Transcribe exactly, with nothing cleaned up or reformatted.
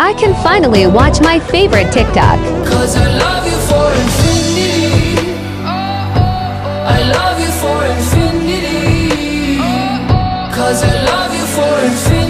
I can finally watch my favorite TikTok. Cause I love you for infinity. I love you for infinity. Cause I love you for infinity.